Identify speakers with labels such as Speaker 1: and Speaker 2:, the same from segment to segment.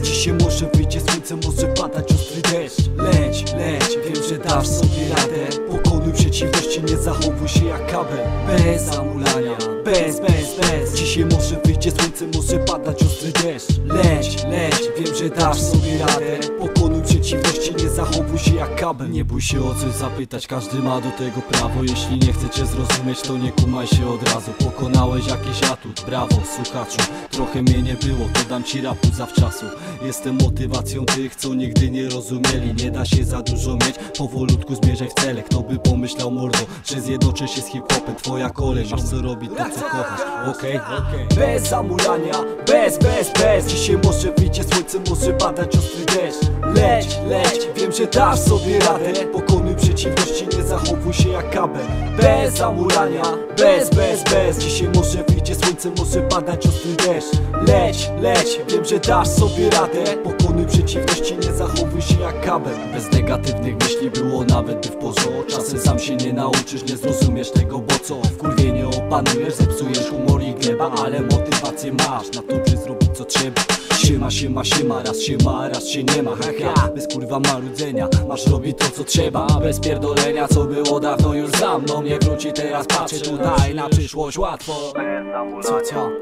Speaker 1: Dzisiaj może wyjdzie słońce, może padać ostry deszcz. Leć, leć, wiem, że dasz sobie radę. Pokonuj przeciwności, nie zachowuj się jak kabel. Bez zamulania, bez Dzisiaj może wyjdzie słońce, może padać ostry deszcz. Leć, leć, wiem, że dasz sobie radę. Pokonuj przeciwności, nie zachowuj się jak kabel. Nie bój się o coś zapytać, każdy ma do tego prawo. Jeśli nie chce cię zrozumieć, to nie kumaj się od razu. Pokonałeś jakiś atut, brawo słuchaczu. Trochę mnie nie było, to dam ci rapu zawczasu. Jestem motywacją tych, co nigdy nie rozumieli. Nie da się za dużo mieć, powolutku zmierzaj w cele. Kto by pomyślał, mordo, że zjednoczę się z hip-hopem. Twoja kolej, masz co robić, to co kochasz, okej? Bez zamulania, bez Dzisiaj może wyjdzie słońce, może padać ostry deszcz. Leć, leć, wiem, że dasz sobie radę. Pokonuj przeciwności, nie zachowuj się jak kabel. Bez zamulania, bez Dzisiaj może wyjdzie słońce, może padać ostry deszcz. Leć, leć, wiem, że dasz sobie radę. Pokonuj przeciwności, nie zachowuj się jak kabel. Bez negatywnych myśli było nawet by w porządku. Czasem sam się nie nauczysz, nie zrozumiesz tego, bo co? W kurwie nie opanujesz, zepsujesz humor i gleba. Ale motywację masz na to, by zrobić co trzeba. Siema, raz się ma, raz się nie ma. Haha, bez kurwa marudzenia, masz robić to co trzeba. Bez pierdolenia, co było dawno już za mną. Nie wróci, teraz patrzę tutaj na przyszłość łatwo.
Speaker 2: Bez zamulania,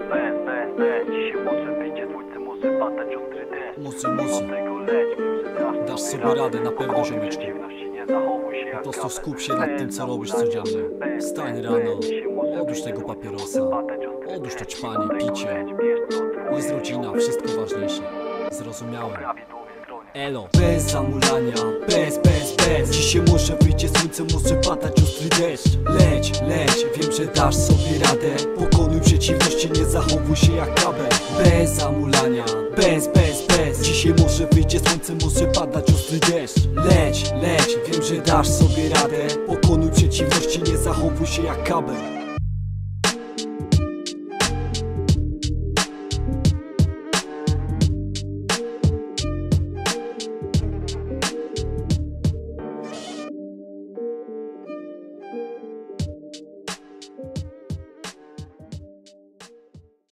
Speaker 2: bez Dzisiaj może wyjdzie słońce, może padać ostry deszcz.
Speaker 1: Może
Speaker 2: Tego leć,
Speaker 1: dasz sobie radę, na pewno, ziomeczku.
Speaker 2: nie zachowuj się
Speaker 1: Po
Speaker 2: jak
Speaker 1: prostu
Speaker 2: kabel.
Speaker 1: skup się nad tym, co robisz codziennie. Wstań rano, odłóż tego papierosa, odłóż to ćpanie, picie. Jest rodzina, wszystko ważniejsze. Zrozumiałem. Elo. Bez zamulania, bez Dzisiaj może wyjdzie słońce, może padać ostry deszcz. Leć, leć, wiem, że dasz sobie radę. Pokonuj przeciwności, nie zachowuj się jak kabel. Bez zamulania, bez Dzisiaj może wyjdzie słońce, może padać ostry deszcz. Leć, leć, wiem, że dasz sobie radę. Pokonuj przeciwności, nie zachowuj się jak kabel.